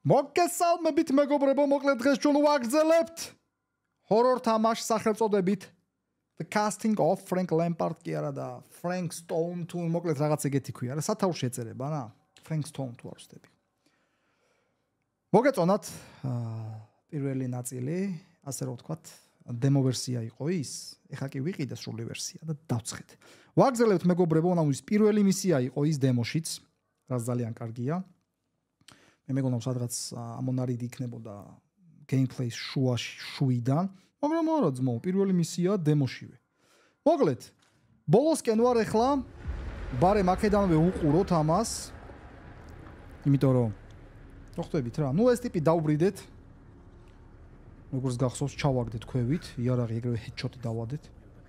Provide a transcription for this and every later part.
მოგესალმებით მეგობრებო, მოკლედ დღეს ჩვენ ვაგრძელებთ horror თამაშს სახელწოდებით The Casting of Frank Lampard კი არა და Frank Stone თუ მოკლედ რაღაც ეგეთი ქვია რა სათავში ეწერება რა Frank Stone თუ არ ვსდები. მოგეწონათ პირველი ნაწილი, ასე რომ ვთქვათ, demo ვერსია იყო ის, ეხლა კი ვიყიდე სრული ვერსია და დავცხეთ. ვაგრძელებთ მეგობრებო, ანუ ის პირველი მისია იყო ის დემოშიც, რაც ძალიან კარგია. მე მეგონა სადღაც ამონარიდი იქნებოდა gameplay-ს შუიდან, მაგრამ არა ძმო, პირველი მისია დემოშივე. მოკლედ, ბოლოსკენ ვარ ეხლა, ბარემ აქედანვე უყუროთ ამას. იმიტომ რომ მოხდებით რა, ნუ ეს ტიპი დავბრიდეთ. როგორც გახსოვს, ჩავაგდეთ ქვევით, იარაღი ეგრევე headshot-ი დავადეთ.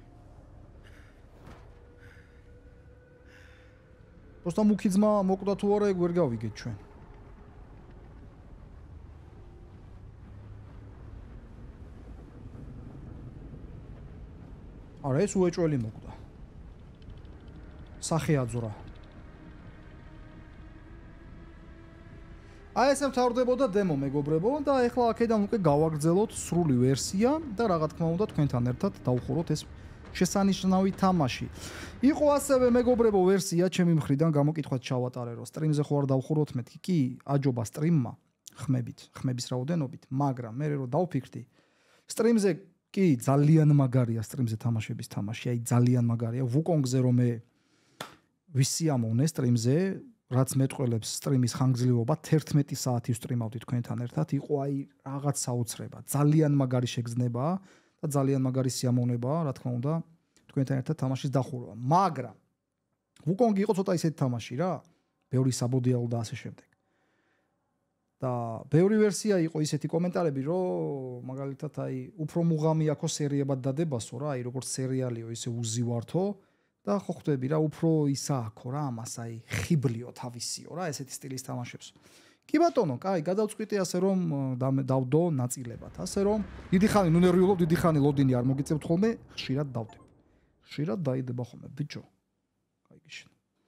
просто მუქი ძმა მოკვდა თუ არა, ეგ ვერ გავიგეთ ჩვენ. არა, ეს უეჭველი მოკვდა. სახე აძვრა. აი ესე მთავრდებოდა დემო მეგობრებო და ეხლა აქედან უკვე გავაგრძელოთ სრული ვერსია და რა თქმა უნდა თქვენთან ერთად დავხუროთ ეს შესანიშნავი თამაში. იყო ასევე მეგობრებო ვერსია ჩემი მხრიდან გამოკითხვაც ჩავატარე რომ სტრიმზე ხო არ დავხუროთ მეთქი კი აჯობა სტრიმმა ხმების რაოდენობით, მაგრამ მე რო დავფიქრდი სტრიმზე კი ძალიან მაგარია სტრიმზე თამაშების თამაში, აი ძალიან მაგარია. ვუკონგზე რომ მე ვისიამოვნე სტრიმზე, რაც მეტყველებს სტრიმის ხანგრძლივობა 11 საათი ვსტრიმავდი თქვენთან ერთად, იყო აი რაღაც საოცრება. ძალიან მაგარი შეგრძნებაა და ძალიან მაგარი სიამოვნებაა, რა თქმა უნდა, თქვენთან ერთად თამაშის დახურვა. მაგრამ ვუკონგი იყო ცოტა ისეთი თამაში რა, ბევრი საბოდიალო და ასე შემდეგ. და ბევრი ვერსია იყო ისეთი კომენტარები, რომ მაგალითად აი უფრო მუღამი აქო სერიებად დადებასო რა, აი როგორც სერიალიო ისე უზივართო და ხო ხვდები რა, უფრო ისა აქო რა, ამას აი ხიბლიო თავისიო რა, ესეთი სტილის თამაშებს. კი ბატონო, კაი, გადავწყვიტე ასე რომ დავდო ნაწილებად, ასე რომ დიდი ხანი ნუ ნერვიულობ, დიდი ხანი ლოდინი არ მოგიწევთ ხოლმე, ხშირად დავდებ. ხშირად დაიდება ხოლმე, ბიჭო. კაი გიშენ.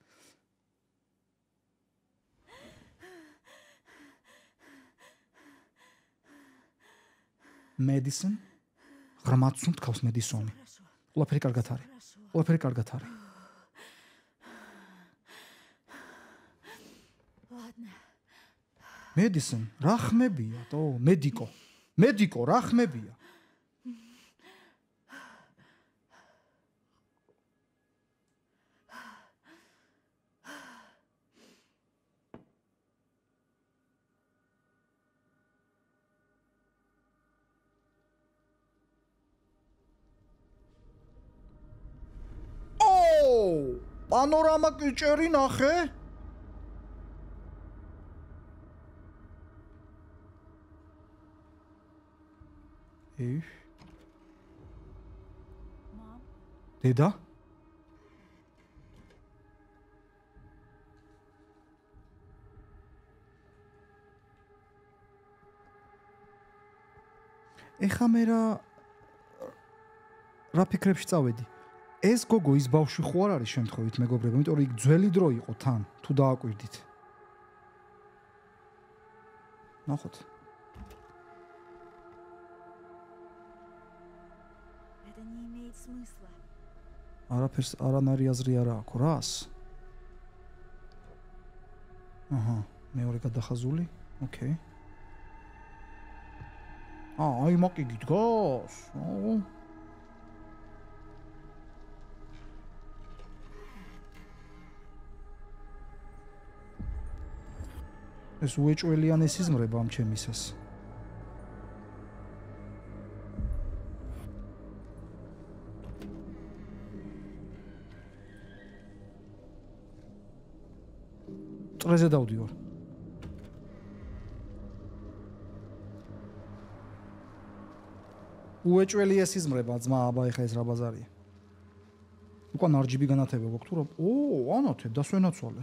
Medicine. ღრმად სუნთქავს მედისონი. ყველაფერი კარგად არის. ყველაფერი კარგად არის. Medicine, რა ხმებია, თო, მედიკო. მედიკო, რა ხმებია? პანორამა კიჭერი ნახე? დედა? ეხა მე რა ფიქრებში წავედი? ეს გოგო ის ბავშვი ხო არ არის შემთხვევით მეგობრებო, იმიტომ რომ იქ ძველი დრო იყო თან, თუ დააკვირდით. ნახოთ. Это не имеет смысла. არაფერს არანაირი აზრი არ აქვს რას? აჰა, მეორე გადახაზული. ოკეი. აი მოკი გიდგას. ეს უეჭველიან ეს იზმრება ამ ჩემისას. წრეზე დავდივარ. უეჭველი ეს იზმრება ძმა, აბა ეხა ეს რა ბაზარია. უკან RGB განათება გვაქვს თუ რა? ანათებ დასვენაცვალე.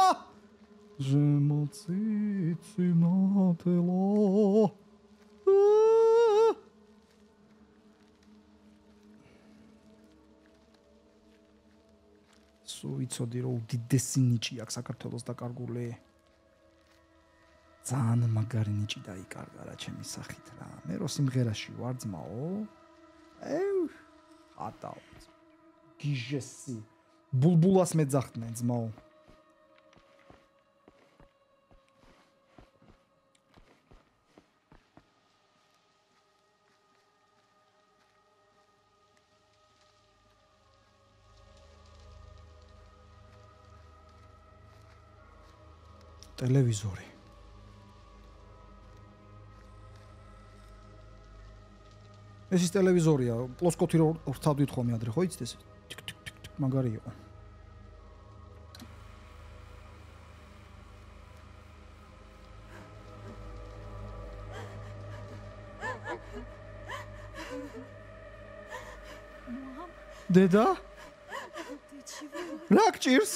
Ζεμოციცინატელო. სულ ვიცოდი რომ უდიდესი ნიჭი აქვს საქართველოს დაკარგული. ძალიან მაგარი ნიჭი დაიკარგა რა ჩემი სახით რა. მე რო სიმღერაში ვარ ძმაო. ატაო. გიჟესი. ბულბულას მეძახდნენ ძმაო. ტელევიზორი. ეს ის ტელევიზორია, პლოსკოთი რო ვთავდით ხოლმე ადრე, ხო იცით ეს? ტიკ ტიკ ტიკ ტიკ მაგარი იყო. Мам, დედა? ты чего? რა გჭირს?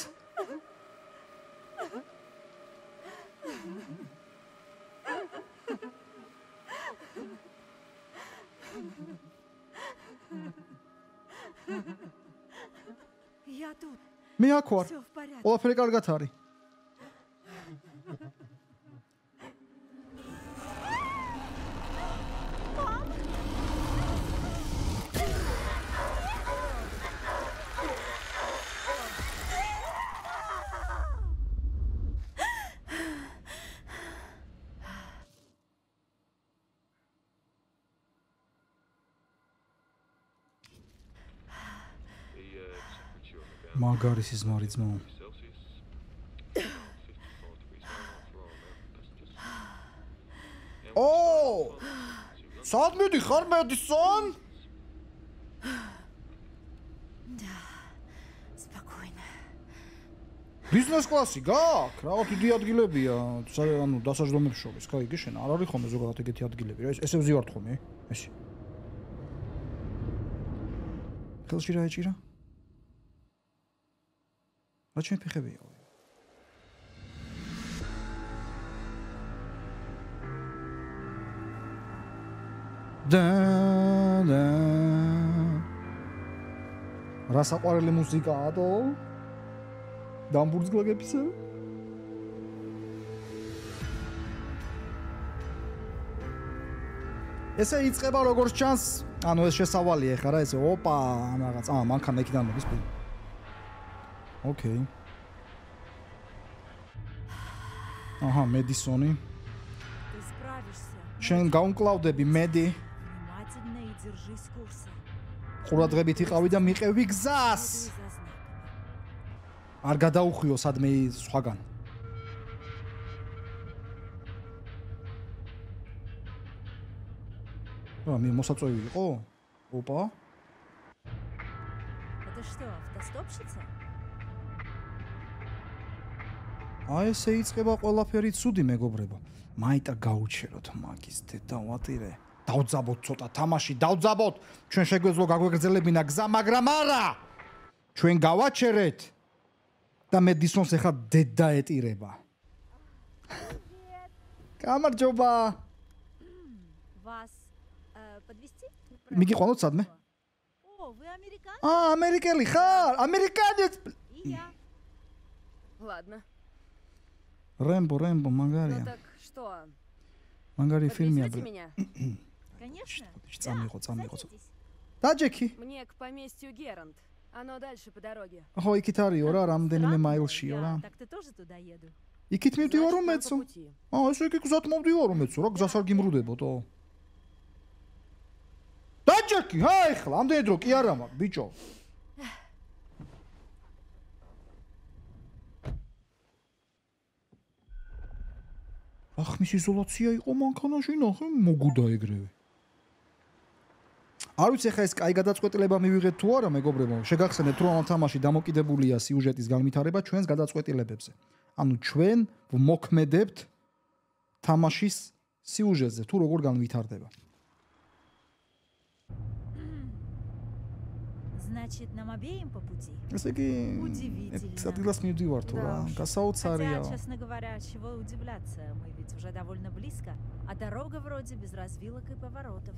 Я тут. მე აქ ვარ. Все в порядке. ყველაფერი კარგად არის. მაგარი სიზმარი ძმაო. ო! სადმედი ხარ მედისონ? Спокойно. ბიზნეს კლასი გაქვს? რაღაც დიდი ადგილებია, ანუ დასაჯდომებს შორის. კაი, გიშენ არ არის ხოლმე ზოგადად ეგეთი ადგილები რა. ესე ვზივართ ხოლმე, ესე. ხელში რა ეჭირა? რა ჩემი ფეხებია? და რა საყვარელი მუსიკაა თო? დამბურძგლაგებისა? ესე იწყება როგორც ჩანს, ანუ ეს შესავალია ხა რა ესე, ოპა, ამ რაღაც, მანქანა იქიდან მოდის ფული. ოკეი. აჰა, მედისონი. Ты справишься. შენ გაუნკლავდები მედი. Внимательно и держись курса. ყურადღებით იყავი და მიყევი გზას. Следуй за знаками. არ გადაუხვიო სადმე სხვაგან. მე მოსაწვევი იყო? ოპა. Это что, автостопщица? აი ესე იწყება ყველაფერი ცუდი მეგობრებო. მაიტა გაუჩეროთ მაგის დედა ვატირე. დავძაბოთ ცოტა თამაში, დავძაბოთ. ჩვენ შეგვეძლო გაგვეგრძელებინა გზა, მაგრამ არა. ჩვენ გავაჩერეთ. და მედისონს ეხა დედა ეტირება. გამარჯობა. Вас подвезти? მიგიყვანოთ სადმე? О, вы американец? ამერიკელი ხარ? ამერიკანец. И я. Ладно. რემბო, Ну მაგარია. так что? მაგარი ფილმია. Подвезете меня? Конечно. წამიღო. Садитесь. დაჯექი. Мне к поместью Герант. Оно дальше по дороге. ხო, იქით არისო რა, რამდენიმე Странно, მაილშიო რა. Так ты тоже туда еду? იქით მივდივარ რომ Значит, нам მეცო. по пути. ესე იგი გზად მოვდივარ რომ მეცო, რა გზას არ გიმრუდებოდო. დაჯექი, ჰაი ხლა, ამდენი დრო კი არა მაგ, ბიჭო. ახმის იზოლაცია იყო მანქანაში, ნახე, მოგუდა ეგრევე. არ ვიცი ხა ეს კაი გადაწყვეტილება მივიღეთ თუ არა, მეგობრებო. შეგახსენებთ რომ ამ თამაში დამოკიდებულია სიუჟეტის განვითარება ჩვენს გადაწყვეტილებებზე. ანუ ჩვენ ვმოქმედებთ თამაშის სიუჟეტზე, თუ როგორ განვითარდება. Значит, нам обеим по пути? ესე იგი Удивительно. ერთ ადგილას მივდივარ თუ რა, Да. გასაოცარია. Хотя, честно говоря, чего удивляться, мы ведь уже довольно близко, а дорога вроде без развилок и поворотов.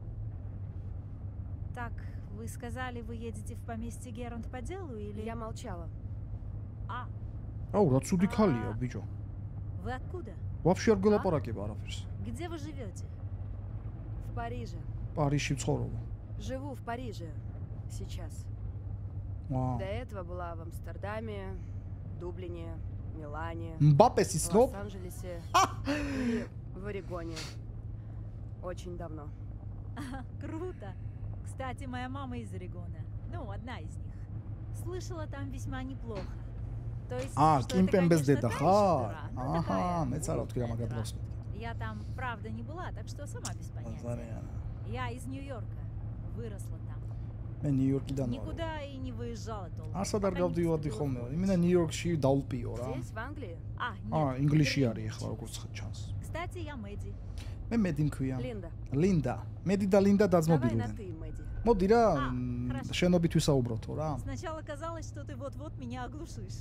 Так, вы сказали, вы едете в поместье Герант по делу или... Я молчала. А, აუ, რა ცუდი ქალია, ბიჭო. вы откуда? Вообще არ გველაპარაკებ არაფერს. Где вы живете? В Париже. Парижში ვცხოვრობ. Живу в Париже. Сейчас. Вау. До этого была в Амстердаме, Дублине, Милане, Мбаппес в исноп. Лос-Анджелесе и в Орегоне. Очень давно. Круто. Кстати, моя мама из Орегона. Ну, одна из них. Слышала, там весьма неплохо. То есть, что это, კიმპემბეს конечно, დედა та еще ხარ? дыра, но აჰა, такая მეც არა ვთქვი რა умная მაგათ дыра. დროს მეთქი. Я там, правда, не была, так что сама без понятия. Я из Нью-Йорка. Выросла там. მე ნიუ-იორკიდან ვარ. Никуда и не выезжала толком. ასად არ Пока не გავდივარდი поступила ხოლმე. в იმენა ნიუ-იორკში დავлпиო რა. Здесь, в Англии? Нет, ინგლისში в არის Берлине ახლა როგორც училась. ჩანს. Кстати, я Мэдди. მე მედი მქვია. Линда. ლინდა. მედი და ლინდა Давай на დაძმობილდნენ. ты, Мэдди. მოდი რა, хорошо. შენობით ვისაუბროთო რა. Сначала казалось, что ты вот-вот меня оглушишь.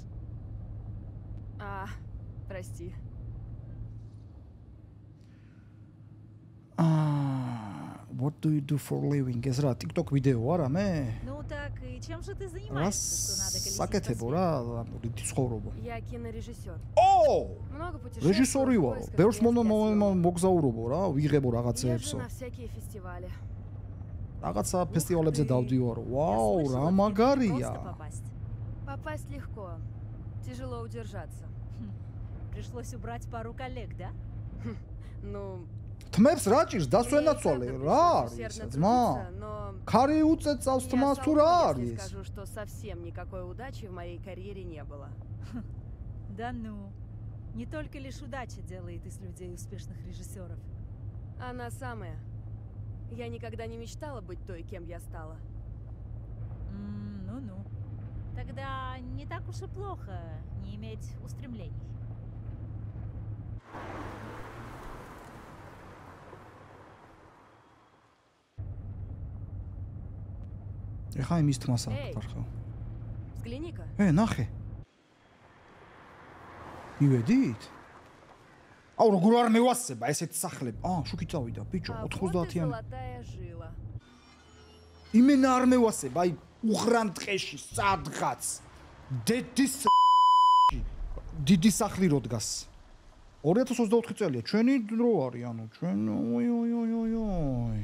Прости. What do you do for living? ეს რა, TikTok ვიდეო არა მე? Ну так, и чем же ты რა занимаешься, что надо колесить по საკეთებო свету? რა, რითი ცხოვრობო. Я кинорежиссер. ო! Много путешествую. რეჟისორი в ვარო. поисках ბევრს мест для съемок. მოგზაურობო რა, ვიღებო Езжу რაღაცეებსო. на всякие фестивали. რაღაცა ფესტივალებზე ты. დავდივარო. Я ვაუ, слышала, რა в тебя მაგარია. просто попасть. Попасть легко. Тяжело удержаться. Пришлось убрать пару коллег, да? Ну, თმებს რა ჭირს мне и დასვენაცვალე правда რა пришлось არის усердно ეს ძმა? трудиться, но ქარი უწეწავს не თმას თუ солгу, რა если არის? скажу, что совсем никакой удачи в моей карьере не было. Да ну. Не только лишь удача делает из людей успешных режиссеров. Она самая. Я никогда не мечтала быть той, кем я стала. Ну-ну. Тогда не так уж и плохо не иметь устремлений. ეხა იმის თმას Эй. აკეთარ. Взгляни-ка. ნახე. ივედით? აუ როგორ არ მევასება ესეთი სახლები? შუქი წავიდა, ბიჭო, А вот и 90-იანი. золотая жила. იმენა არ მევასება, აი უღრან ტყეში სადღაც. დედის დიდი სახლი რო დგას. 2024 წელია, ჩვენი დრო არის, ანუ ჩვენ ой.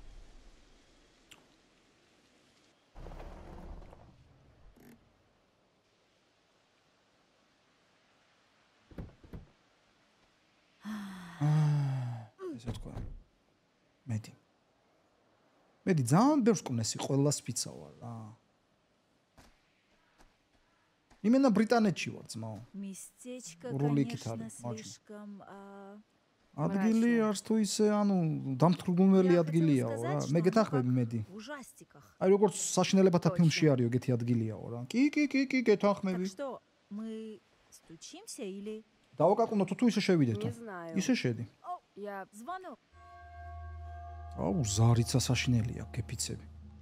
ესე თქვა. მედი ძალიან ბევრს კვნესი ყველას ფიცა ვარ რა. იმენა ბრიტანეთში ვარ ძმაო. Местечко, Ролики конечно, там, очень. слишком... ადგილი არც თუ ისე, ანუ დამთრგუნველი Я ადგილიაო хотела რა. сказать, მე что გეთანხმები ну, მედი. как в ужастиках. აი როგორც საშინელებათა Точно. ფილმში არის ეგეთი ადგილიაო რა. კი, Так გეთანხმები. что, мы стучимся или... დავაკაკუნოთ თუ ისე შევიდეთო. Не знаю. ისე შედი. Я Звонок. აუ ზარიცა საშინელია გეფიცები.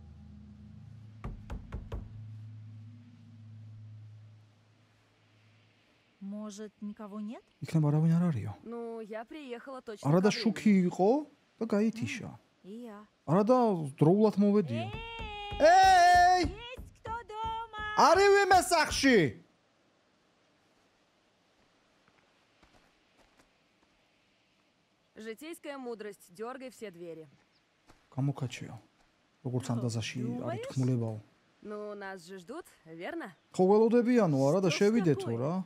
Может, никого нет? იქნება არავინ არ არისო. Ну, я приехала точно. არა და ко времени. შუქი იყო და გაითიშა. И я. არა და დროულად მოვედიო. Эй, ეი! есть кто дома? არის ვიმე სახში? Житейская мудрость. Дергай все двери. გამოკაჩეო. როგორც ანდაზაში არის думаешь? თქმულებაო. Ну, нас же ждут, верно? ხო ველოდებიანო არა და Что ж შევიდეთო такое? რა.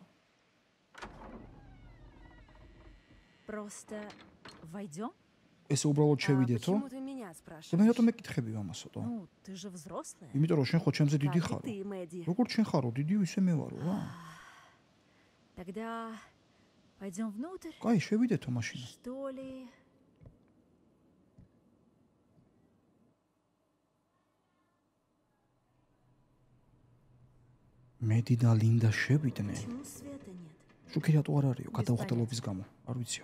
Просто войдем? ესე უბრალოდ А შევიდეთო? почему ты меня და მე спрашиваешь? რატომ მეკითხები ამასო? Ну, ты же взрослая. იმიტომ რომ შენ ხო ჩემზე დიდი Как и ხარო. ты, Мэдди. როგორც შენ ხარო, დიდი ისე მე ვარო რა. Тогда пойдем внутрь, კაი, შევიდეთო მაშინ. что ли? მედი და ლინდა შევიდნენ. Почему света нет? შუქი რატო არ არისო გადაუხტელობის გამო? არ ვიციო.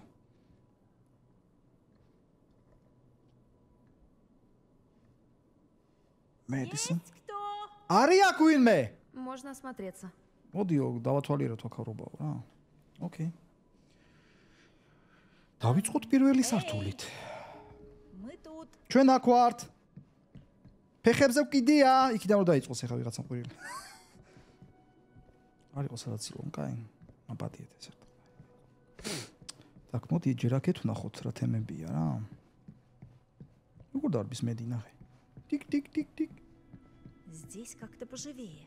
მედისონ. Есть кто? არის აქ ვინმე? Можно осмотреться. მოდიო, დავათვალიეროთ აქავრობაო რა. ოკეი. დავიწყოთ პირველი სართულით. Мы тут. ჩვენ აქ ვართ. ფეხებზე ვკიდია, იქიდან რომ დაიწყოს ახლა ვიღაცამ ყვირილი. არ იყოს სადაც ილონ, კაი. აპატიეთ ეს. Так, მოდი ჯერაკეთ ვნახოთ რა თემებია რა. როგორ დარბის მედი ნახე. Тик тик тик тик. Здесь как-то поживее.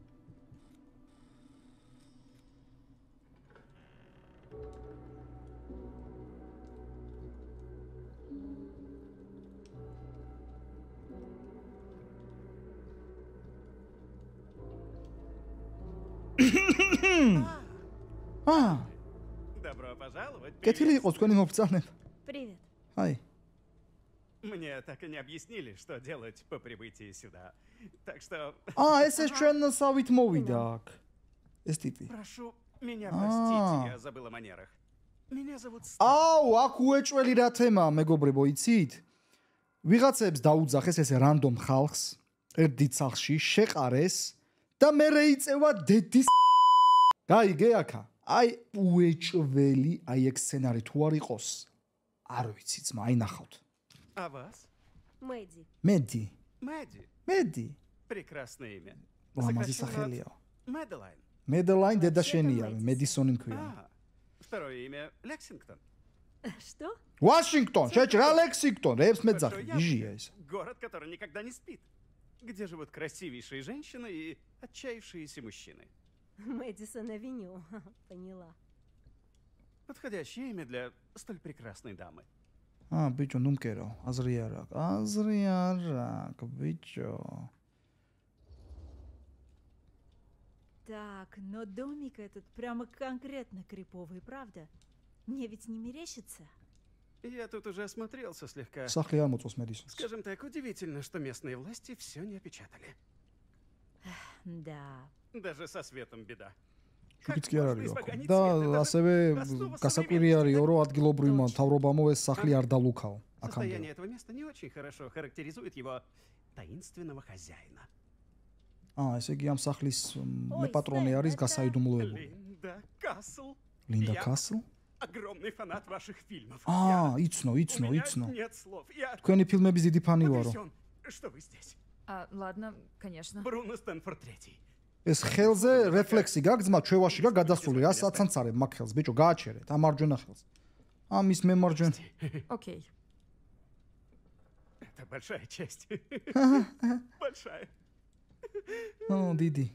Добро пожаловать. კეთილი იყოს თქვენი მობრძანება. Привет. აი, Мне так и не объяснили, что делать по прибытии сюда. Так что ეს ჩვენსავით მოვიდა აქ. ეს ტიპი. прошу меня простить, я забыл о манерах. Меня зовут აუ, აქ უეჭველი რა თემაა, მეგობრებო, იცით? ვიღაცებს დაუძახეს ეს რანდომ ხალხს, ერთ დიდ სახლში, შეყარეს და მე რეიწევა დედის გაიგე აქა. აი, უეჭველი, აი ეგ სცენარი თუ არ იყოს, არ ვიცი ძმა, აი ნახავთ. А вас? Мэдди. მედი, Мэдди. მედი. Прекрасное имя. ლამაზი Сокращенно სახელია. от Мэдэлайн. მედელაინ დედა Вообще-то შენია, Мэдисон. მედისონი მქვია. Второе имя Лексингтон. Что? ვაშინგტონ, შეჭრა ლექსინგტონ, რეებს Большое მეძახი, яблоко. იჟია ეს. Город, который никогда не спит. Где живут красивейшие женщины и отчаявшиеся мужчины. Мэдисон-авеню. Поняла. Подходящее имя для столь прекрасной дамы. ბიჭო, ნუ მკერო, აზრი არ აქვს. აზრი არ აქვს, ბიჭო. Так, но домик этот прямо конкретно криповый, правда? Мне ведь не мерещится? Я тут уже осмотрелся слегка. სახლი არ მოწოს მედისონს. Скажем так, удивительно, что местные власти все не опечатали. Да. Даже со светом беда. შუქიც კი არ можно არის испоганить და свет? Это же ასევე основа გასაკვირიარიო რომ ადგილობრივმა Точно. თავრობამ ეს სახლი არ დალუქაო Состояние აქამდე. этого места не очень хорошо характеризует его таинственного хозяина. ესე იგი ამ სახლის Ой, მეპატრონი Стэн, არის это- გასაიდუმლოებული. Линда Касл. ლინდა Я კასლ? огромный фанат ваших фильмов. იცნო, У იცნო, меня იცნო. нет слов. Я თქვენი ფილმების დიდი ფანი ვარო. потрясен, что вы здесь. Ладно, конечно. Бруно Стэнфорд III. ეს ხელზე რეფლექსი გაგძმა ჩვევაში გა გადასული რა საცანცარებ მაგ ხელს ბიჭო გააჩერეთ ამ მარჯვენა ხელს. ამის მემარჯვენ. Окей. Это большая честь. Большая. ო დიდი.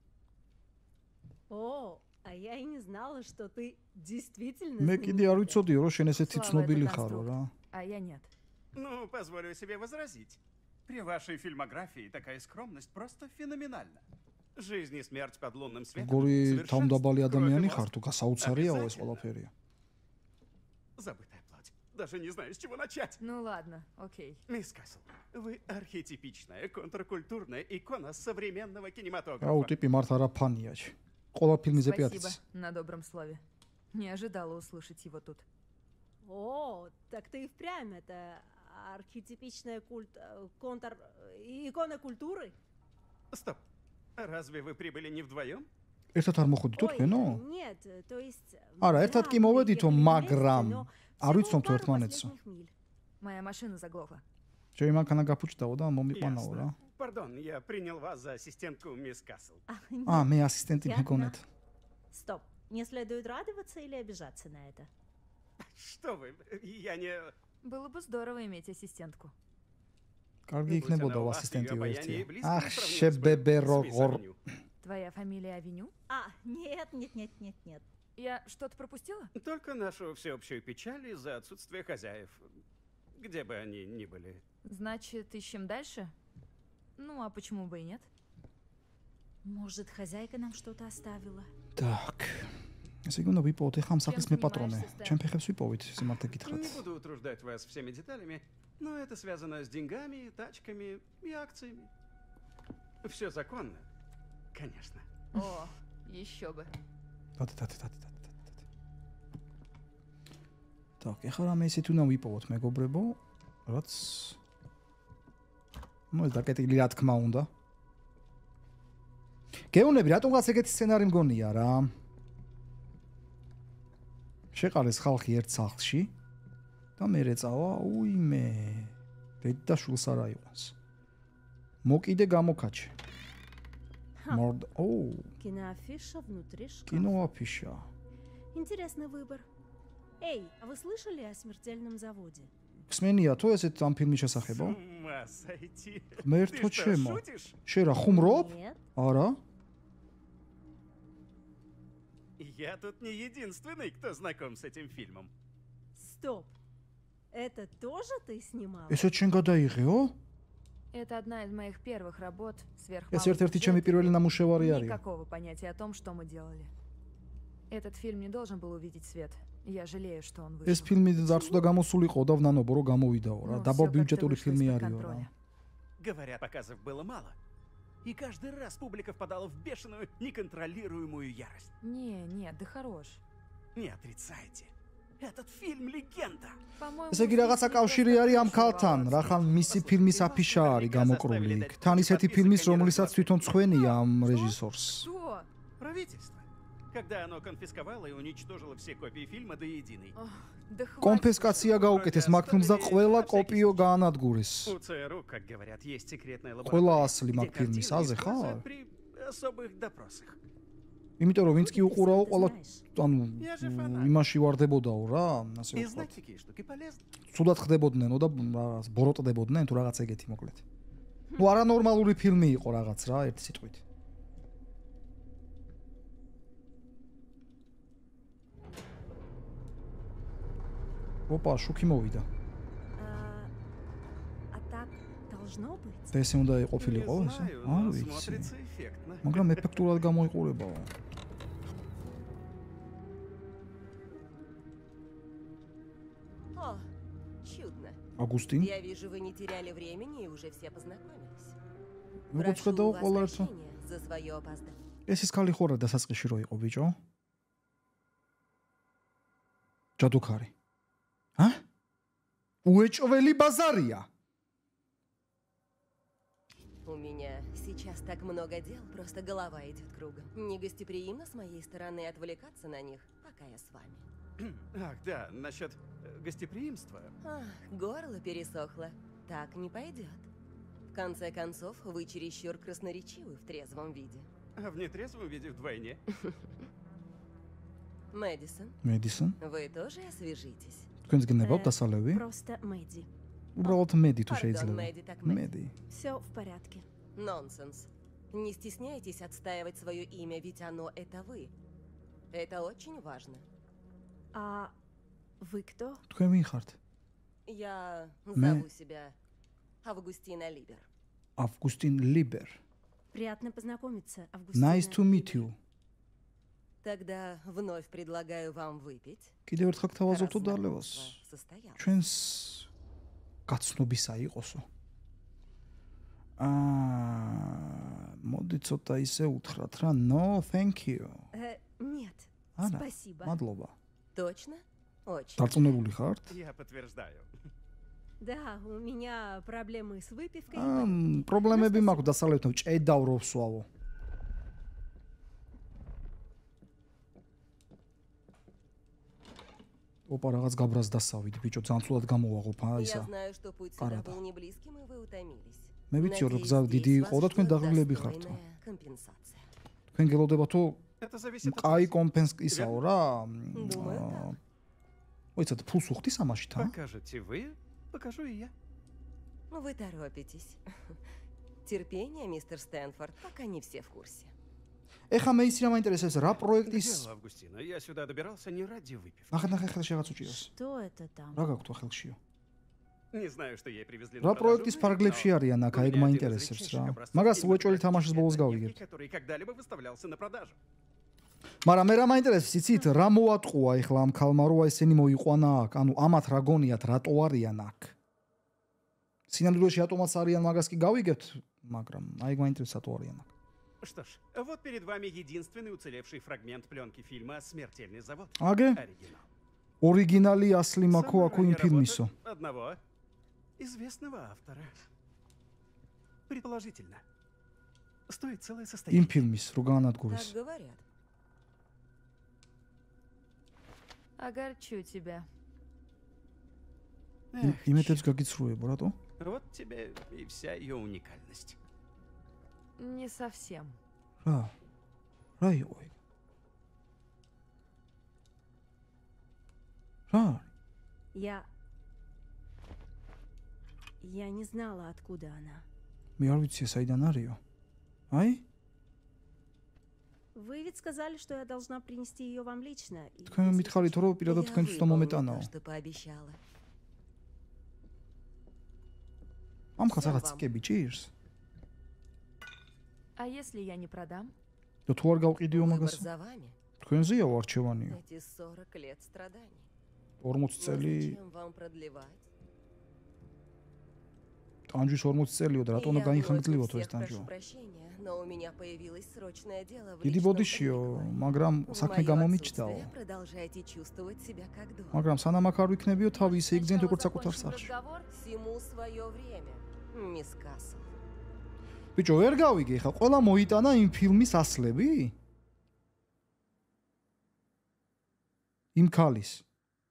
О, а я и не знала, что ты действительно მე კიდე არ знаменитая. ვიცოდიო რომ შენ ესეთი Слава, ცნობილი это ხარო რა. А я нет. Ну, позволю себе возразить. При вашей фильмографии такая скромность просто феноменальна. Жизнь и смерть под лунным светом. როგორი თავმდაბალი ადამიანი Кровь и ხარ თუ გასაოცარიაო ეს ყველაფერი. Забытая плоть. Даже не знаю, с чего начать. Ну ладно, окей. Мисс Касл, вы архетипичная, контркультурная икона современного кинематографа. აუ ტიპი მართ არა ფანია. ყველა ფილმიზე Спасибо პიატის. на добром слове. Не ожидала услышать его тут. О, так ты и впрямь это архетипичная икона культуры? Стоп. Разве вы прибыли не вдвоем? ერთად არ მოხვედითო Ой, თქვენო? нет, то есть... არა, да, ერთად კი мы მოვედითო, ехали вместе, მაგრამ но არ всего ვიცნობთ пару ერთმანეთსო. последних миль. Моя машина заглохла. ჯერ მანქანა გაფუჭდაო და მომიყვანაო რა. Пардон, я принял вас за ассистентку мисс Касл. მე ასისტენტი Я მეგონეთ. Стоп, мне следует радоваться или обижаться на это? Что вы, я не... Было бы здорово иметь ассистентку. კარგი Будь она იქნებოდა у вас, ასისტენტი её обаяние и ერთი. близко не ახ, сравнимо с შებებე моим, როგორ. с мисс Авеню. Твоя фамилия Авеню? Нет. Я что-то пропустила? Только нашу всеобщую печаль из-за отсутствия хозяев. Где бы они ни были. Значит, ищем дальше? Ну, а почему бы и нет? Может, хозяйка нам что-то оставила? Так. ესე იგი უნდა ვიპოვოთ ახლა ამ სახლის Чем მეპატრონე. занимаешься, Стэн? ჩემ ფეხებს ვიპოვით, სიმართლე გითხრათ. Не буду утруждать вас всеми деталями, но это связано с деньгами, тачками и акциями. Все законно, конечно. О, еще бы. დადე. так, ახლა რამე ისეთი უნდა ვიპოვოთ, მეგობრებო, რაც ეს დაკეტილი რა თქმა უნდა. გეუნები, რატომღაც ეგეთი სცენარი მგონია რა. შეყარეს ხალხი ერთ სახლში და მე რეწავა, უიმე, დედ და შულს არ აიყვანს. მოკიდე გამოკაჩე. Киноафиша внутри шкафа. კინოაფიშა. Интересный выбор. Эй, а вы слышали о смертельном заводе? ხსმენია თუ ესეთ ამ ფილმის შესახებო? С ума сойти. ღმერთო Ты что, ჩემო. шутишь? შენ რა ხუმრობ? Нет. არა? Я тут не единственный, кто знаком с этим фильмом. Стоп. Это тоже ты снимал? ესეც შენ გადაიღეო? Это одна из моих первых работ ეს ერთ-ერთი ჩემი პირველი ნამუშევარი არის. Никакого понятия о том, что мы делали. Этот фильм не должен был увидеть свет. Я жалею, что он ეს вышел. ფილმი არც უნდა გამოსულიყო და ვნანობო რომ გამოვიდაო რა. Ну, დაბა всё как-то ბიუჯეტური вышло ფილმი из-под არისო რა. контроля. Говорят, показов было мало. И каждый раз публика впадала в бешеную, неконтролируемую ярость. Нет, да хорош. Не отрицайте. Этот фильм легенда. По-моему, ესე იგი რაღაცა კავშირი არის ამ ქალთან, რახან მისი ფილმის აფიშა არის გამოკრული იქ. თან ისეთი ფილმის, რომლიცაც თვითონ წვენია ამ რეჟისორს. Что? Правительство. Когда оно конфисковало и уничтожило все копии фильма до единой. Ох, да хватит. კონფესკაცია გაუკეთეს მაგ ფილმს და ყველა კოპიო გაანადგურეს. У ЦРУ, как говорят, есть секретная ყველა лаборатория, ასლი где მაგ ფილმის картины აზე ხარ? используют при особых допросах. იმიტომ რომ ვინც კი უყურაო, ყველა ანუ Я же фанат. იმაში ვარდებოდაო რა, ასე И ვთქვათ. знать такие штуки полезно. ცუდად ხდებოდნენ და რაღაც ბოროტდებოდნენ თუ რაღაც ეგეთი მოკლედ. ნუ არანორმალური ფილმი იყო რაღაც რა, ერთი სიტყვით. ოპა, შუქი მოვიდა. А так должно быть? და ესე უნდა Не იყოფილიყო ესე? знаю, არ но ვიცი. смотрится эффектно. მაგრამ ეფექტურად გამოიყურებაო. О, чудно. აგუსტინ, Я вижу, вы не теряли времени и уже все познакомились. როგორც Прошу ხედავ у вас ყველა ერთო. прощения за свое опоздание. ეს ის ქალი ხორა დასაწყისში რო იყო ბიჭო? ჯადუქარი. ა? უეჭველი ბაზარია. У меня сейчас так много дел, просто голова идет кругом. Негостеприимно с моей стороны отвлекаться на них, пока я с вами. Ах, да, насчет гостеприимства. Ах, горло пересохло. Так не пойдет. В конце концов, вы чересчур красноречивы в трезвом виде. А в нетрезвом виде вдвойне. Мэдисон, Мэдисон, вы тоже освежитесь. თქვენს გნებავთ დასალევი? Просто Мэдди. უბრალოდ მედი თუ Пардон, შეიძლება. Мэдди, так Мэдди. მედი. Все в порядке. Нонсенс. Не стесняйтесь отстаивать свое имя, ведь оно это вы. Это очень важно. А вы кто? თქვენ ვინ ხართ? Я Мэ. зову себя Августина Либер. ავგუსტინ ლიბერ. Приятно познакомиться, Августина. Nice to meet you. Тогда вновь предлагаю вам выпить. კიდევ ერთხელ раз თავაზობ თუ დალევას. знакомство состоялось. ჩვენს გაცნობისა იყოსო. მოდი ცოტა ისე უთხრათ რა. No, thank you. Нет, არა, спасибо. მადლობა. Точно? Очень. დარწმუნებული ხართ? Я подтверждаю. Да, у меня проблемы с выпивкой. პრობლემები მაქვს დასავლეთთან, ჭედავ რო ვსვავო. ოპა რაღაც გაბრას დასავით, ბიჭო, ძალიან ცუდად გამოვაღობ Я ისა. знаю, что путь Пора, сюда да. был не близким, и вы утомились. მე ვიცი რომ Надеюсь, გზა დიდი здесь იყო და вас თქვენ ждет დაღლილები ხართ. достойная компенсация. თქვენ გელოდება თუ Это зависит от კაი вас. კომპენსკისაო რა. Думаю, так. მოიცათ ფულს უხდის ამაში თან? Покажете вы, покажу и я. Вы торопитесь. Терпение, мистер Стэнфорд, пока не все в курсе. ეხა მე ისი რა მაინტერესებს რა К პროექტის делу, Августина, я сюда добирался не ради выпивки. ნახე ხელში რაღაც უჭიროს. Что это там? რა გაქვთ ხელშიო? Не знаю, что ей привезли რა პროექტის ფარგლებში არიან აქ, აი ეგ მაინტერესებს რა. მაგას უეჭველი თამაშის ბოლოს გავიგებთ. который когда-либо выставлялся на продажу. მაგრამ მე რა მაინტერესებს, იცით, რა მოატყუა ეხლა ამ ქალმა რო ესენი მოიყვანა აქ? ანუ ამათ რა გონიათ, რატო არიან აქ? სინამდვილეში ატომაც არიან, მაგას კი გავიგებთ, მაგრამ აი ეგ მაინტერესებს, რატო არიან აქ? Что ж, вот перед вами единственный уцелевший фрагмент пленки фильма «Смертельный завод». აგე Оригинал. ორიგინალი ასლი მაქო Сама აქო იმ ранняя ფილმისო. работа одного известного автора. Предположительно. Стоит целое იმ состояние. ფილმის რო გაანადგურეს. Так говорят. Огорчу тебя. Эх, იმედებს გაგიცრუებო, რატო? вот тебе и вся ее уникальность. Не совсем. რა? რა იყო ეგ? რა? Я не знала, откуда она. მე არ ვიცი საიდან არისო. აი? Вы ведь сказали, что я должна принести ее вам лично. И თქვენ если მითხარით რომ პირადად Я თქვენთვის და выполню მომეტანაო. то, что пообещала. ამ ხაც რაღაც წკები ჭირს? А если я не продам? და თუ არ გავყიდიო Выбор მაგას? за вами. თქვენზეა ვარჩევანიო. Эти 40 лет страданий. 40 წელი, Зачем вам продлевать? ტანჯვის 40 წელიო და რატო უნდა Я გაიხანგრძლივოთ против ეს всех ტანჯვა? прошу прощения, но у меня появилось срочное дело в დიდი личном ბოდიშიო, категории. მაგრამ В საქმე моё გამომიჩდაო. отсутствие продолжайте чувствовать себя как дома. მაგრამ სანამ აქ არ ვიქნებიო, თავი ისე იგზენთ როგორც საკუთარ სახლში. разговор? Всему свое время, мисс Касл. ბიჭო, ვერ გავიგე ხა, ყველა მოიტანა იმ ფილმის ასლები? იმ ქალის.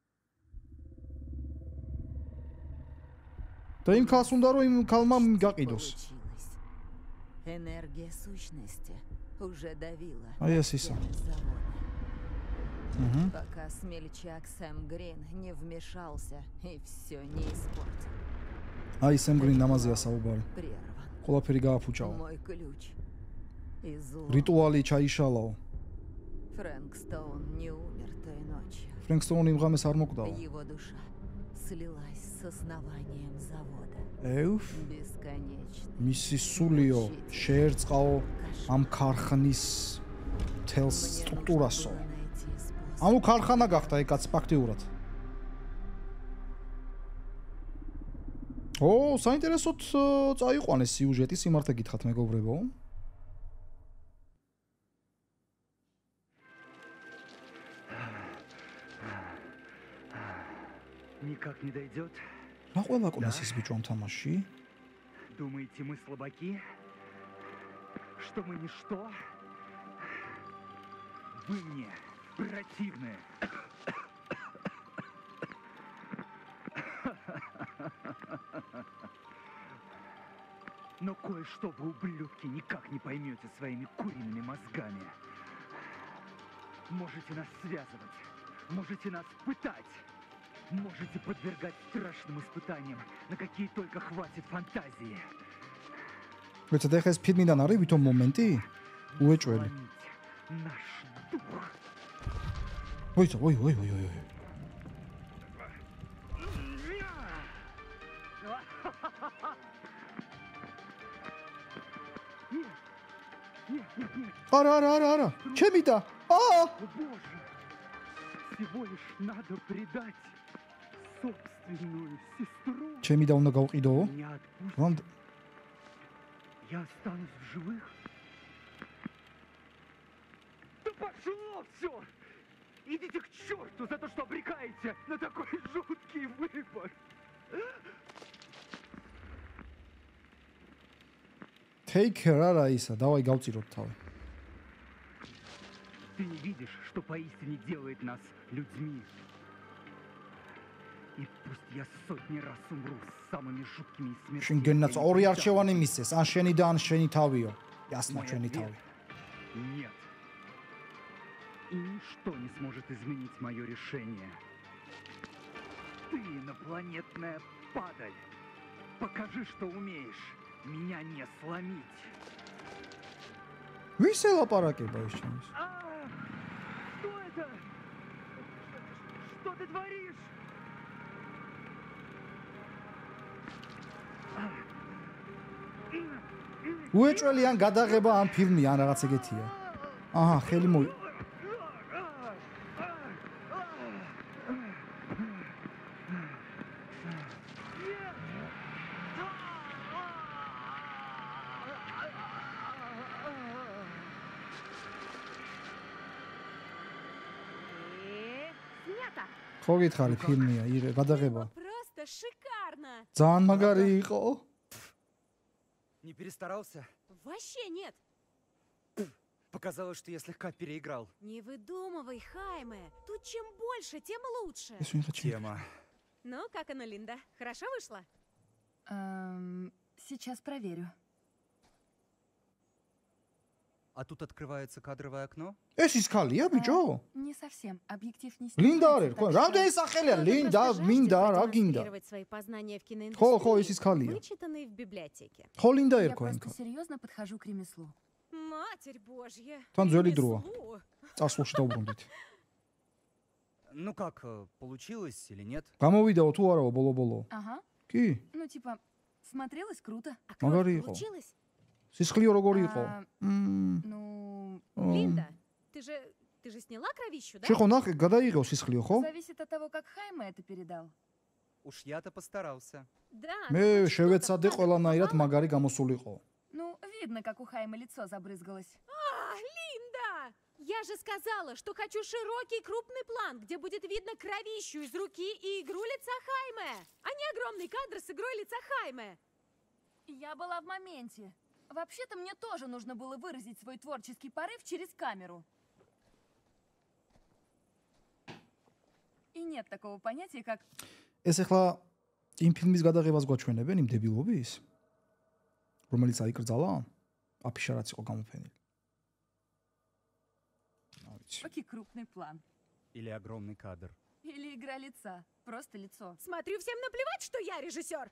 და იმ ქალს უნდა რომ იმ ქალმა გაყიდოს. Получилось. Энергия сущности уже давила. Ай, на я сиса. стены завода. აჰა. Пока смельчак Сэм Грин не вмешался и все не испортил. აი სემ გრინ ამაზეა საუბარი. Прерван. ყველაფერი გააფუჭაო. Мой ключ. Из რიტუალი ჩაიშალაო. Фрэнк Стоун не умер той ночью. ფრენკსტოუნი იმ ღამეს არ მოკვდაო. Его душа слилась с основанием завода. ეუф, Бесконечно. მისი სულიო შეერწყაო ამ ქარხნის თელს Мне სტრუქტურასო. нужно было найти способ. ამუ ქარხანა გახდა ეკაც ფაქტიურად. ო, საინტერესოდ წაიყვანეს სიუჟეტი, სიმართლე გითხრათ მეგობრებო. Никак не дойдет. რა ყველა კონეს ის ბიჭო ამ თამაში? Думаете, мы слабаки? Что мы ничто? Вы мне противны. Но кое-что вы, ублюдки, никак не поймете своими куриными мозгами. Можете нас связывать, можете нас пытать, можете подвергать страшным испытаниям, на какие только хватит фантазии. ვიცით ეხა ეს ფილმიდან არის ვითომ მომენტი? უეჭველი. Сломить наш дух. ოიცო, ой. არა. ჩემი და. О, Боже! Всего лишь надо предать собственную сестру. ჩემი და უნდა გავყიდო? Не отпустит. რამ Я останусь в живых. Да пошло все! Идите к черту за то, что обрекаете на такой жуткий выбор. take care არა ისა, давай გავწიროთ თავი. Ты не видишь, что поистине делает нас людьми. И пусть я сотни раз умру с самыми жуткими и შენ смертельными... გენაც ორი არჩევანი მისცეს, ან შენი და ან შენი თავიო. ясно, Мой შენი ответ თავი. — нет. И ничто не сможет изменить мое решение. Ты, инопланетная падаль, покажи, что умеешь. Меня не сломить. ვის ელაპარაკება ეს ჩემს? Что это? Что ты творишь? უეჭველი ან გადაღება ამ ფილმი ან რაღაც ეგეთია. აჰა, ხელი მოი. Снято! ხო გითხარი ფილმია, გადაღება. Просто шикарно! ძალიან მაგარი იყო. Не перестарался? Вообще нет! Показалось, что я слегка переиграл. Не выдумывай, Хайме. Тут чем больше, тем лучше. ეს ვინ ხაჭი? Тема. Ну, как оно, Линда? Хорошо вышло? Сейчас проверю. А тут открывается кадровое окно? ეს ის ქალია, ბიჭო? Не совсем. Объектив не ლინდა снимается, არის, так ხო? что- რამდენი სახელია? ლინда, მინდა, რა გინდა? свои познания в ხო, киноиндустрии, ის ის ქალია. вычитанные в библиотеке. ხო, ლინდა Я ერქვა просто ინქა. серьезно подхожу к ремеслу. Матерь Божья. თან ძველი დროა. ремесло. წარსულში დავბრუნდით. Ну как, получилось или нет? გამოვიდაო თუ არაო ბოლო-ბოლო? Ага. კი? Ну, типа, смотрелось круто. А кровь Магari იყო. получилось? სისხლიო როგორი იყო? А, Ну, Линда, ты же сняла кровищу, да? შეხო ნახე, გადაიღო სისხლიო, ხო? зависит от того, как Хайме это передал. Уж я-то постарался. Да. მე ну, хоть что-то შევეცადე в кадр ყველანაირად попало? მაგარი გამოსულიყო. Ну, видно, как у Хайме лицо забрызгалось. А, Линда! Я же сказала, что хочу широкий крупный план, где будет видно кровищу из руки и игру лица Хайме, а не огромный кадр с игрой лица Хайме. Я была в моменте. Вообще-то мне тоже нужно было выразить свой творческий порыв через камеру. И нет такого понятия, как... ეს ახლა იმ ფილმის გადაღებას გვაჩვენებენ იმ დებილობის, რომელიც აიკრძალა? აფიშა რაც იყო გამოფენილი. არ ვიცი. Окей, крупный план. Или огромный кадр. Или игра лица. Просто лицо. Смотрю, всем наплевать, что я режиссер.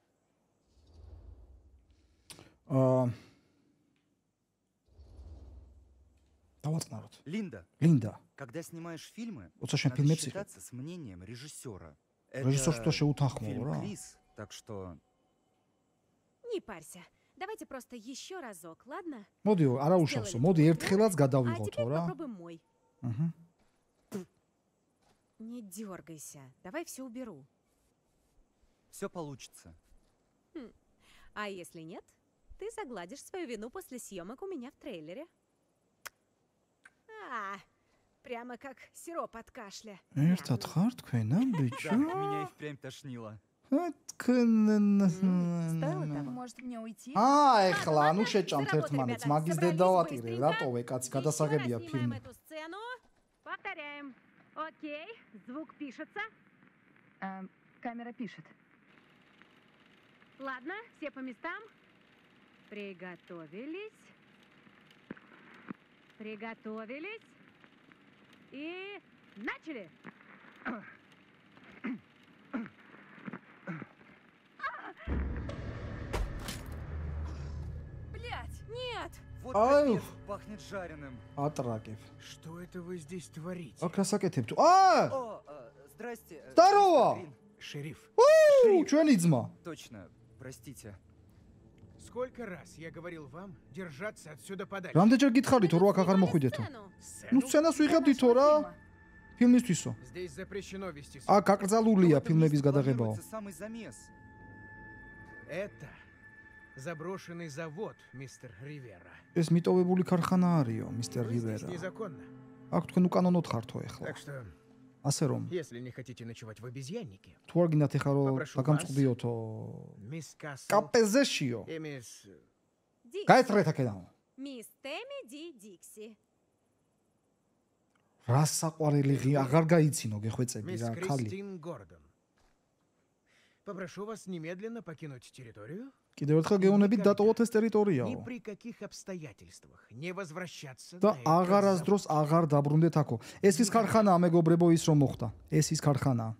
დავაწყნაროთ. Линда, ლინდა, когда снимаешь фильмы, როცა შენ надо ფილმებს იღებ, считаться с мнением режиссера. რეჟისორს თუ შეუთანხმო фильм რა. Крис, так что... Не парься. Давайте просто еще разок, ладно? მოდი, არა უშავსო, მოდი ერთხელაც А გადავიღოთ, теперь რა. попробуем мой. აჰა. Не дергайся. Давай все уберу. Все получится. А если нет, ты загладишь свою вину после съемок у меня в трейлере. Прямо как сироп от кашля. ერთად ხარ თქვენ, Да, ბიჭო? меня и впрямь тошнило. თქვენ Стоило того? Может, мне уйти? ეხლა, ну Ладно, შეჭამთ за работу, ერთმანეთს, ребята. მაგის Собрались დედავატირე, быстренько. რატოვე კაცი, Еще გადასაღებია раз снимаем ფილმი. эту сцену. Повторяем. Окей, звук пишется. Камера пишет. Ладно, все по местам. Приготовились. Приготовились. И начали. Блять! Нет! Вот Ау. капец, пахнет жареным. ატრაკებ. Что это вы здесь творите? აქ რასაკეთებ თუ? О, здрасте. Здорово! мистер Грин. Шериф, ჩვენი ძმა. Точно, простите. сколько раз я говорил вам держаться отсюда подальше? რამდენჯერ გითხარით Мы რო тут აქ აღარ снимали მოხვიდეთო? сцену. ну Сцену? სცენას Для ვიღებდითო нашего რა фильма. ფილმისთვისო. Здесь запрещено вести აქ съемки. აკრძალულია В этом ფილმების месте გადაღებაო. планируется самый замес. Это заброшенный завод, мистер Ривера. ეს მიტოვებული ქარხანა არისო, მისტერ Вы здесь რივერა. незаконно. აქ თქვენ უკანონოდ ხართო ეხლა. Так что, ასე რომ, если не хотите ночевать в обезьяннике, თუ არ გინდათ ეხლა რომ Попрошу დაგამწყდიოთო мисс Кассел კაპეზეშიო. и мисс... Дикси. გაეცხრეთ აქედან. Мисс Тэмми Ди Дикси. რა საყვარელი აღარ გაიცინო გეხვეწები Мисс რა ხალი. Кристин Гордон. Попрошу вас немедленно покинуть территорию. კიდევ ერთხელ გეუბნებით დატოვოთ ეს Ни ტერიტორიაო. при каких обстоятельствах не возвращаться და на этот აღარასდროს завод. აღარ დაბრუნდეთ აქო. ეს ის ქარხანაა მეგობრებო ის რომ მოხდა. ეს ის ქარხანაა.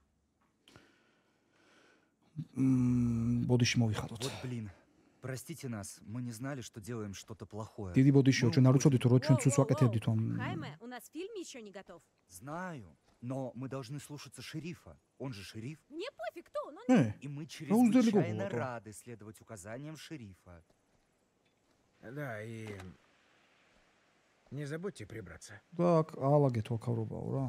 ბოდიში მოვიხაროთ. Вот блин. Простите нас, мы не знали, что делаем что-то плохое. დიდი ბოდიშიო, ჩვენ არ უწოდით რომ ჩვენ ცუც ვაკეთებდით ამ. Хайме, у нас фильм еще не готов. Знаю, но мы должны слушаться шерифа. Он же шериф. Мне пофиг, кто он. ნე, И мы уздали чрезвычайно голову, а то. рады следовать указаниям шерифа. Да, и... Не забудьте прибраться. და აქ აალაგეთ ვაკავრობაო რა.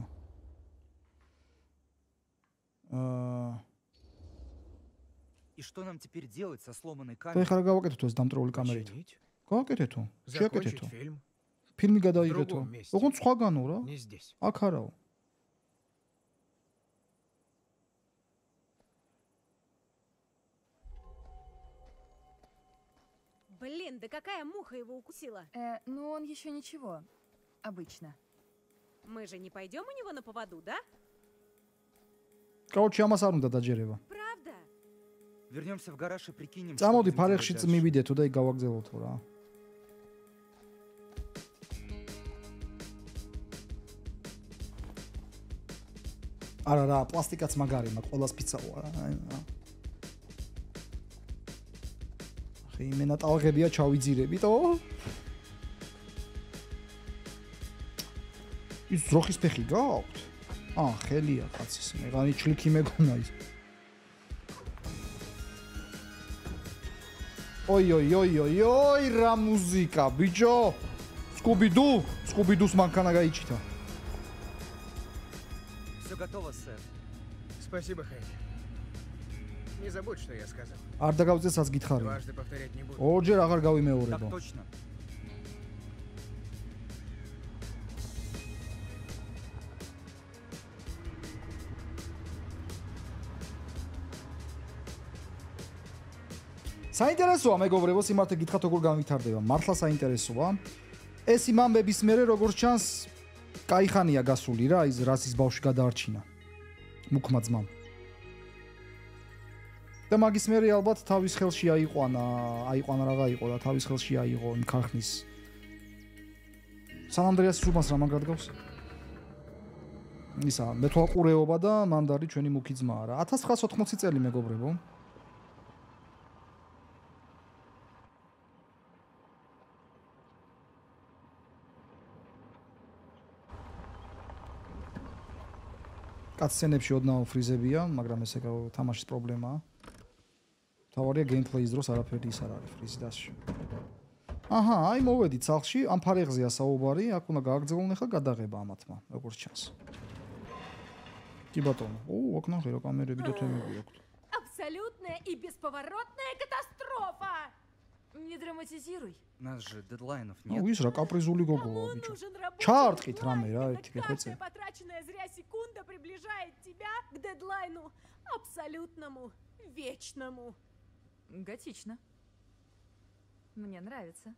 И что нам теперь делать со сломанной და камерой? ეხლა რა გავაკეთოთ ეს დამტრეული კამერით? Починить, გავაკეთეთო? закончить შეაკეთეთო? фильм. ფილმი გადაიღეთო? другом месте. ოღონდ სხვაგანო რა. Не здесь. აქ არაო. Блин, да какая муха его укусила? Ну он еще ничего. Обычно. Мы же не пойдем у него на поводу, да? კაუჩი ამას არ უნდა დაჯერება. Правда? Вернемся в гараж и прикинем, что წამოდი будем делать ფარეხში дальше. წმივიდეთო და იქ გავაგზავნოთო რა. არა რა, პლასტიკაც მაგარი მაქვს, ყველას პიცაოა. ახი, იმენა ტალღებია ჩავიძირებიტო. ის ძროხის ფეხი გააქვთ? ხელია კაცის, მეღანი ჩლიქი მეგონა ის. ой, რა მუსიკა, ბიჭო! Скуби-Ду мანქანა გაიჩიტა. Все готово, сэр. Спасибо, Хэдди. Не забудь, что я сказал. არ დაგავწესած გითხარი. Дважды повторять не буду. ორჯერ აღარ Так გავიმეორებო. точно. საინტერესოა მეგობრებო, სიმართლე გითხრათ როგორ განვითარდება. მართლა საინტერესოა. ეს იმამბების მერე როგორც ჩანს, კაი ხანია გასული რა, ის რასის ბავშვი გადაარჩინა. მუქმა ძმამ. და მაგის მერე ალბათ თავის ხელში აიყვანა რა იყო და თავის ხელში აიღო იმ ქარხნის. სან-ანდრეასის უბანს რა მაგრად გავს? ისა, მეთვალყურეობა და მანდარი ჩვენი მუქი ძმაა რა. 1980 წელი მეგობრებო. კატსცენებში ოდნავ ფრიზებია, მაგრამ ეს თამაშის პრობლემაა. თავარია გეიმპლეის დროს არაფერი ის არ არის ფრიზი დასში. აჰა, აი მოვედით სახლში, ამ ფარეხზეა საუბარი, აქ უნდა გააგრძელონ ახლა გადაღება ამათმა, როგორც ჩანს. კი батоно. აქ ნახე რა კამერები და თემები აქვს. Абсолютная и бесповоротная катастрофа! Не драматизируй. Нас же дедлайнов ну, нет. ის რა კაპризული გოგოა, Кому ბიჭო. нужен рабочий ჩაარტყით дедлайн, რამე რა, когда ერთი გეხვეწე. каждая потраченная зря секунда приближает тебя к дедлайну абсолютному, вечному. Готично. Мне нравится.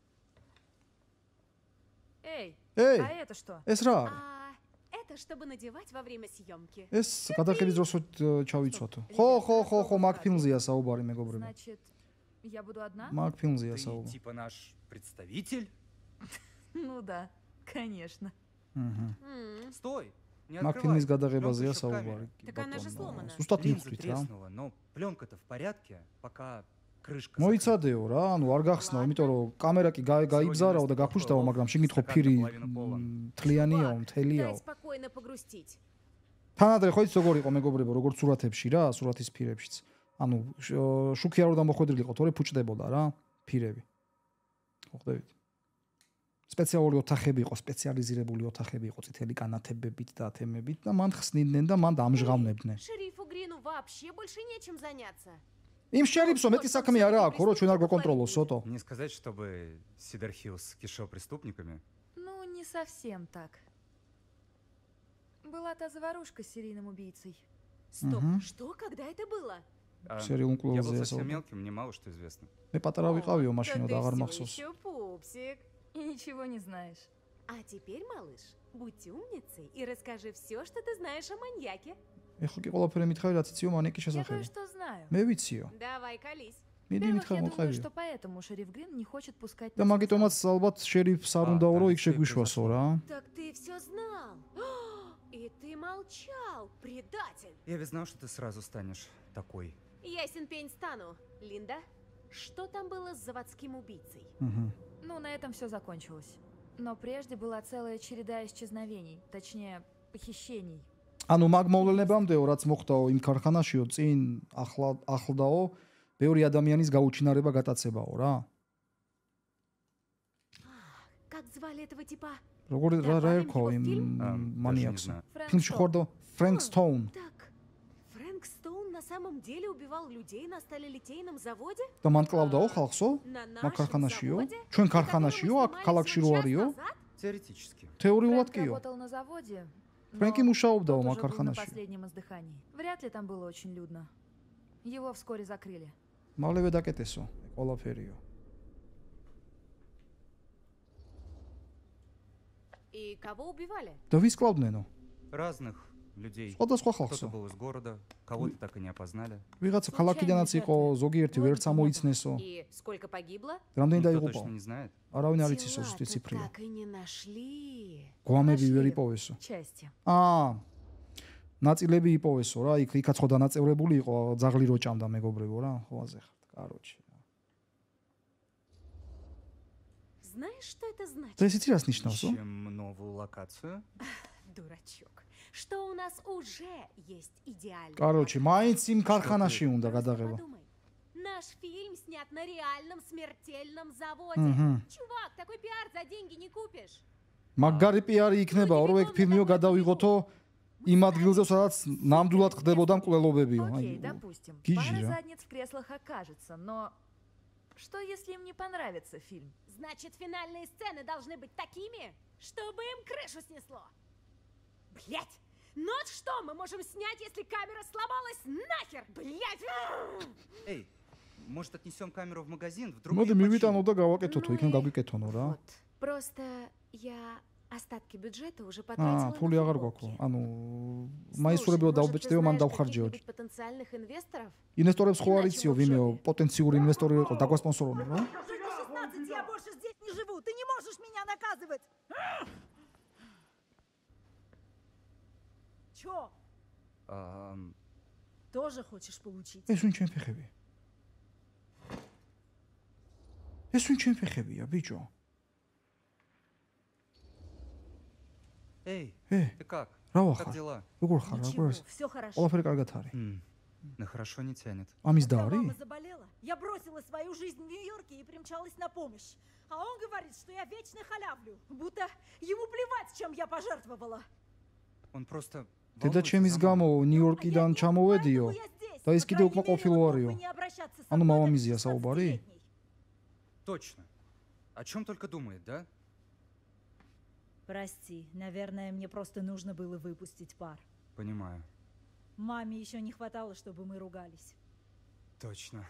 Эй, Эй! а это что? ეს რა არის? Это чтобы надевать во время съемки. ეს გადაღების დროს ჩავიცვათო. ხო, მაგფილმზეა საუბარი მეგობრებო. Значит, я буду одна? მაგფილმზეა Ты საუბარი. типа наш представитель? Ну да, конечно. Стой! Не მაგფილმის открывай. გადაღებაზეა Пленка ещё в камере. საუბარი. Так она же сломана. Зустат Линза მივხვდით რა. треснула, но пленка-то в порядке, пока крышка. მოიცადეო რა, ანუ არ გახსნაო, იმიტომ რომ კამერა კი გაიბზარაო და გაფუშტაო, მაგრამ შენ გითხო ფირი თლიანიაო, მთელიაო. Дай спокойно погрустить. თანადრე ხო იცი როგორ იყო მეგობრებო, როგორც სურათებში რა, სურათის ფირებშიც. ანუ შუქი არ უნდა მოხვედრილიყო, თორე ფუჭდებოდა რა, ფირები. ხო ხდებით? სპეციალური ოთახები იყო, სპეციალიზირებული ოთახები იყო წითელი კანათებებით და თემებით და მან ხსნიდნენ და მან დამჟღავნებდნენ. Шерифу Грину вообще больше нечем заняться. იმ შერიფსო მეტი საქმე არა აქვს, ხო, რომ ჩვენ არ გვაკონტროლოსო. Не сказать, чтобы Сидер Хиллз кишел преступниками. Ну, не совсем так. Была та заварушка с серийным убийцей. Стоп, что? Когда это было? Сериал Я был «Клоузея» совсем საუბარი. мелким, мне мало что известно. მე პატარა ვიყავიო მაშინო და აღარ ты მახსოვს. всё еще пупсик. И ничего не знаешь. А теперь, малыш, будь умницей и расскажи все, что ты знаешь о маньяке. ეხლა კი ყველაფერი მითხარი, რაც იციო მანეკის Я შესახებ. кое-что знаю. მე ვიციო. Давай, колись. მიდი Во-первых, მითხარ я думаю, მოხევი. что поэтому шериф Грин не хочет пускать და нас в მაგიტომაც зал. ალბათ შერიფს არ უნდაო რომ იქ там всё и შეგვიშვასო რა. Так ты все знал. И ты молчал, предатель. Я ведь знал, что ты сразу станешь такой. Ясен пень стану. Линда, что там было с заводским убийцей? Ну, на этом все закончилось. Но прежде была целая череда исчезновений, точнее, похищений. ანუ მაგ მოვლენებამდეო რაც მოხდაო იმ ქარხანაშიო წინ ახლდაო ბევრი ადამიანის გაუჩინარება გატაცებაო რა. Как звали этого типа? როგორ რა Добавим ერქვა его в იმ фильм? Даже не მანიაკს? знаю. ფილმში ხوارდო Frank Stone Так, Фрэнк Стоун на самом деле убивал людей на сталелитейном заводе? და მან კლავდაო ხალხსო На მაგ нашем ქარხანაშიო? заводе? ჩვენ На котором ქარხანაშიო мы აქ снимались ქალაქში вот რო час არისო? назад? Теоретически. თეორიულად Фрэнк კიო. работал на заводе, но ფრენკი მუშაობდაო тот მაგ уже был на ქარხანაში. последнем издыхании. Вряд ли там было очень людно. Его вскоре закрыли. მალევე დაკეტესო ყველაფერიო. И кого убивали? და ვის კლავდნენო? Разных людей. სხვადასხვა Кто-то ხალხსო. был из города, кого-то так и не опознали. ვიღაცა ქალაქიდანაც იყო, ზოგიერთი ვერც ამოიცნესო. И сколько погибло? რამდენი Никто დაიღუპა? точно не знает. არავინ არ იცის Тела-то ზუსტი ციფრია. так и не нашли. გვამები ვერ Нашли იპოვესო. части. აა ნაწილები იპოვესო რა, იქაც ხო დანაწევრებული იყო, ძაღლი რო ჭამდა მეგობრებო რა, ხოაზე ხართ, короче. Знаешь, что это значит? და ესეთი რას ნიშნავს? Ищем новую локацию. Дурачок. Что у нас уже есть идеальный. короче, მაინც იმ ქარხანაში უნდა გადაღება. Подумай. Наш фильм снят на реальном смертельном заводе. Чувак, такой пиар за деньги не купишь. მაგარი პიარი იქნებაო, რომ ეგ ფილმიო გადავიღოთო იმ ადგილზე, სადაც ნამდვილად ხდებოდა მკვლელობებიო. Окей, допустим. гиджи, Пара а? задниц в креслах окажется, но что, если им не понравится фильм? Значит, финальные сцены должны быть такими, чтобы им крышу снесло. Блять! Ну вот что мы можем снять, если камера сломалась нахер? Блять! Эй, может отнесем камеру в магазин, вдруг მოდი её მივიტანო починят? და გავაკეთო თუ იქნებ გაგვიკეთონო რა. Вот. Просто я остатки бюджета уже потратила. ფული на აღარ футболки. გვაქვს. ანუ Слушай, მაისურებიო может, ты დავბეჭდეო, მან знаешь დავხარჯეო. каких-нибудь потенциальных инвесторов? ინვესტორებს ხო არ იციო ვიმეო, პოტენციური ინვესტორი იყო დაგვასპონსორონე რა. Уже до 16 я больше здесь не живу. Ты не можешь меня наказывать. Чё? Тоже хочешь получить? ეს ვინ ჩემ ფეხები? ეს ვინ ჩემ ფეხებია, ბიჭო? Эй, Эй, ты как? რა Как ვახარ? дела? როგორ ხარ, Ничего, როგორ? все хорошо. ყველაფერი კარგად არის. На хорошо не тянет. ამის და Когда არის? мама заболела, я бросила свою жизнь в Нью-Йорке и примчалась на помощь. А он говорит, что я вечно халявлю, будто ему плевать, чем я пожертвовала. Он просто დედა ჩემის გამო ნიუ-იორკიდან ჩამოვედიო და ის კიდე უკვე ყოფილვარიო. ანუ მამამიზია საუბარი? Точно. О чем только думает, да? Прости, наверное, мне просто нужно было выпустить пар. Понимаю. Маме еще не хватало, чтобы мы ругались. Точно.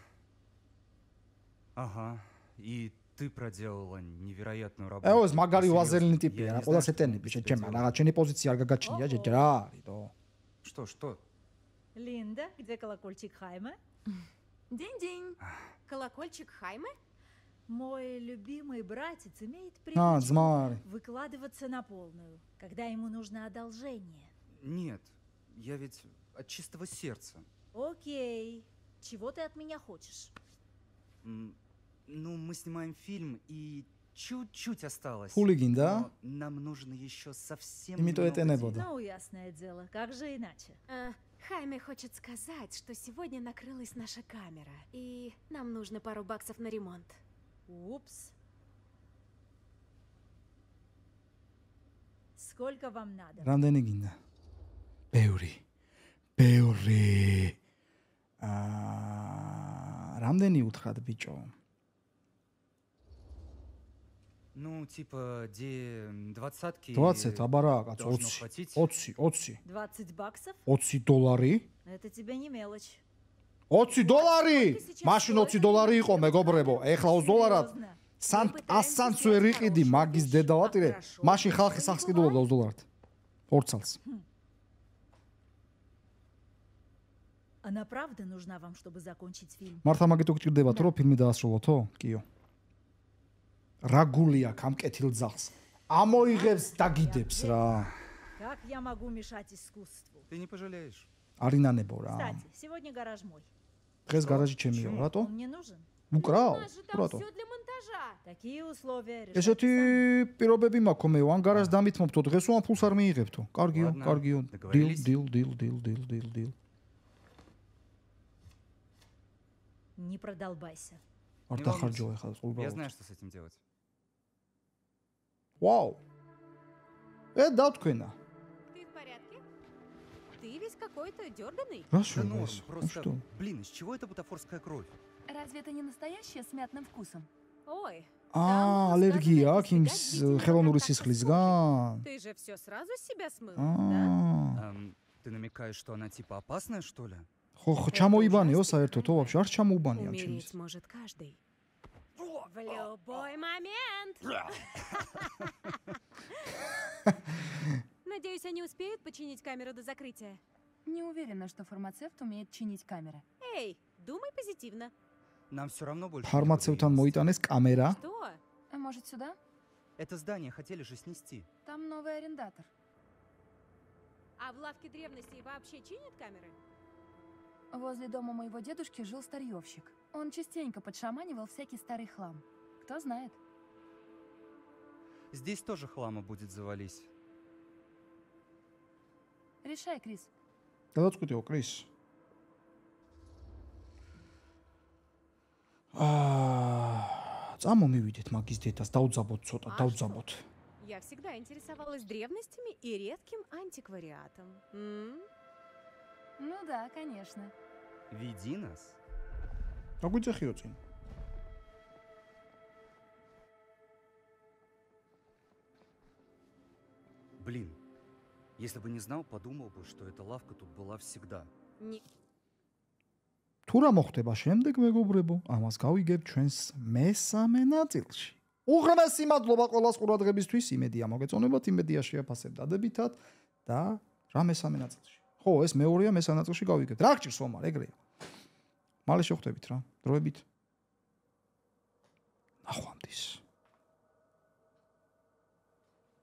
Ага. И ты проделала невероятную работу. ეოს მაგარი Серьёзно, ვაზელინი я ტიპია не რა, знаю, ყველას что ეტენები он тебе შეჭემა, делал. რაღაც შენი პოზიცია არ გაგაჩნია, ჯეჯა არის დო. Что? Линда, где колокольчик Хайме? День-день. Колокольчик Хайме? Мой любимый братец имеет აა, привычку ძმა არის. выкладываться на полную, когда ему нужно одолжение. Нет, я ведь от чистого сердца. Окей, чего ты от меня хочешь? Ну, мы снимаем фильм, и чуть-чуть осталось. ფული გინდა? Но нам нужно еще совсем იმიტომ немного ეტენებოდა. денег. Ну, ясное дело, как же иначе? Хайме хочет сказать, что сегодня накрылась наша камера. И нам нужно пару баксов на ремонт. Упс. Сколько вам надо? რამდენი გინდა? ბევრი. რამდენი უთხრათ бичо? Ну, типа, 20-ки 20, აბა რა, კაც должно 20. хватить. 20. 20 баксов? 20 დოლარი? Это тебе не мелочь. 20 დოლარი? მაშინ 20 დოლარი იყო, მეგობრებო. ეხლა 20 დოლარად Серьезно? 100 სანტს ვერ იყიდი მაგის დედა ვატირე. მაშინ ხალხი სახს კიდულობდა 20 დოლარად. 2 წელს. Она правда нужна вам, чтобы закончить фильм? მართა მაგით უგჭირდებათ, რომ ფილმი დაასრულოთო? კიო. რა გული აქვს ამ კეთილ ძაღლს? ამოიღებს დაგიდებს რა. Как я могу мешать искусству? Ты не пожалеешь. არინანებო რა. Кстати, сегодня гараж мой. დღეს гараჟი ჩემია, რატო? Он мне нужен. უკრავ? У нас же там რატო? все для монтажа. Такие условия решайте ესეთი сами. პირობები მაქვს მე, ან гараж დამითმობთო დღეს, ან ფულს არ მიიღებთო. კარგიო, Ладно, კარგიო. договорились. დილ. Не продолбайся. არ Не დახარჯო волнуйся. ეხლა Я უბრალოდ. знаю, что с этим делать. ვაუ. დავთქვენა. Ты в порядке? Ты весь какой-то дерганый. რა Да შევ норм, ეს? просто, что? блин, из чего эта бутафорская кровь? Разве это не настоящая с мятным вкусом? Ой, ალერგია сказано, აქვს იმ избегать длительного ხელოვნური контакта с სისხლისგან. ты же все сразу с себя смыл, да? აა. Ты намекаешь, что она типа опасная, что ли? ხო, ჩამოიბანეო საერთოდ, вообще არ ჩამოუბანია ამ Умереть ჩემს. может каждый. В любой момент. Надеюсь, они успеют починить камеру до закрытия. Не уверена, что фармацевт умеет чинить камеры. Эй, думай позитивно. Нам все равно больше. ფარმაცევთან некуда მოიტანეს კამერა. Что? А может, сюда? ехать. Это здание хотели же снести. Там новый арендатор. А в лавке древностей вообще чинят камеры? Возле дома моего дедушки жил старьевщик. Он частенько подшаманивал всякий старый хлам. Кто знает. Здесь тоже хлама будет завались. Решай, Крис. გადაწყვეტიო კრის. წამომივიდეთ მაგის დედას, დავძაბოთ ცოტა, დავძაბოთ. Я всегда интересовалась древностями и редким антиквариатом. Ну да, конечно. Веди нас. აგვიძახიო წინ. Блин, если бы не знал, подумал бы, что эта лавка тут была всегда. Не... თუ რა მოხდება შემდეგ, მეგობრებო, ამას გავიგებ ჩვენს მესამე ნაწილში. უღრმესი მადლობა ყველას ყურადღებისთვის. იმედია მოგეწონებათ, იმედია შეაფასებთ დადებითად და რა მესამე ნაწილში. ხო, ეს მეორეა, მესამე ნაწილში გავიგებთ. რა გჭირს ომარ, ეგრეა. მალე შევხვდებით რა, დროებით.